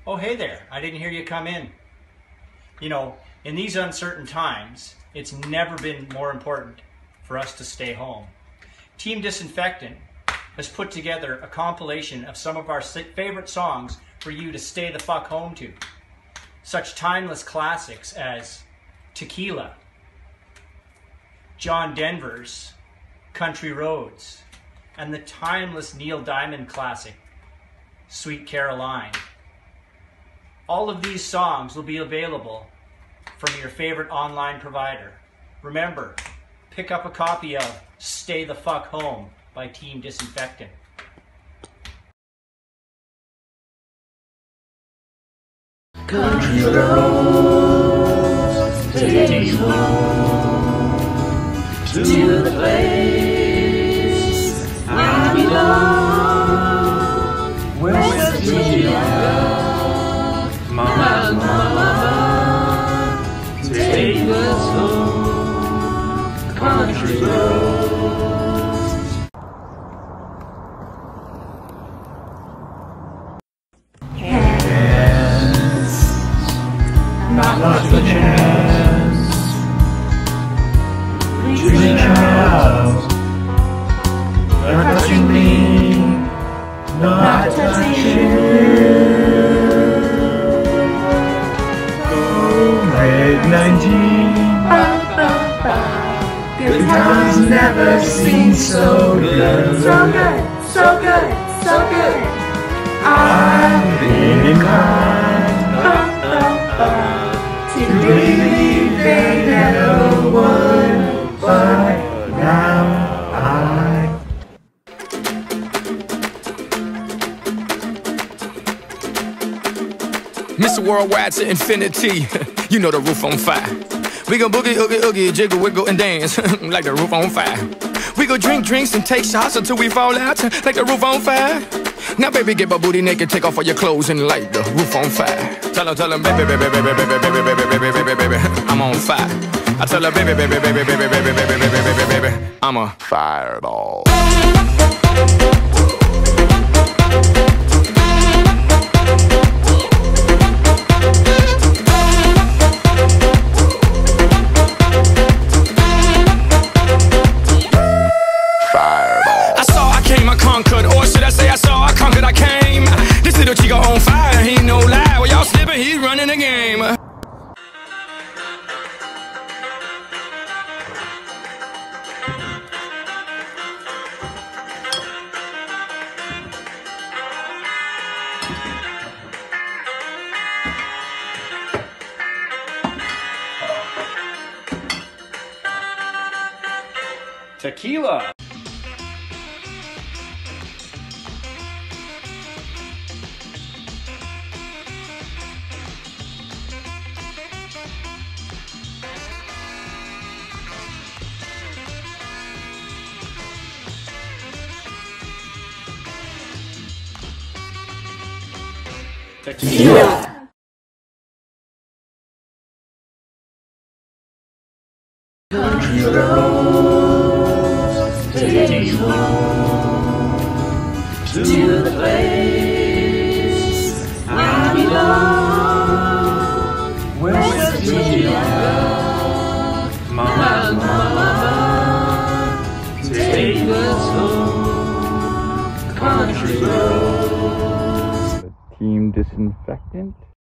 Oh, hey there, I didn't hear you come in. You know, in these uncertain times, it's never been more important for us to stay home. Team Disinfectant has put together a compilation of some of our favorite songs for you to stay the fuck home to. Such timeless classics as Tequila, John Denver's Country Roads, and the timeless Neil Diamond classic, Sweet Caroline. All of these songs will be available from your favorite online provider. Remember, pick up a copy of Stay the Fuck Home by Team Disinfectant. Country roads take you home to the place I belong, West Virginia. My mama, take us home, country roads. Hands, not much of a chance. Reach out, not touching me, not touching you. COVID-19, good times never seem so good. So good, so good, so good. I've been inclined to believe they never would, but now Mr. Worldwide to infinity, you know the roof on fire. We go boogie, oogie, oogie, jiggle, wiggle, and dance like the roof on fire. We go drink drinks and take shots until we fall out like the roof on fire. Now baby, get my booty naked, take off all your clothes and light the roof on fire. Tell her, baby, baby, baby, baby, baby, baby, baby, baby, baby, baby, I'm on fire. I tell her, baby, baby, baby, baby, baby, baby, baby, baby, baby, I'm a fireball. Chico on fire, he ain't no lie. Well, y'all slipping, he's running the game. Tequila. Tequila. Country roads take you home to the place I belong, West Virginia. My mama, take us home, country roads. Team Disinfectant.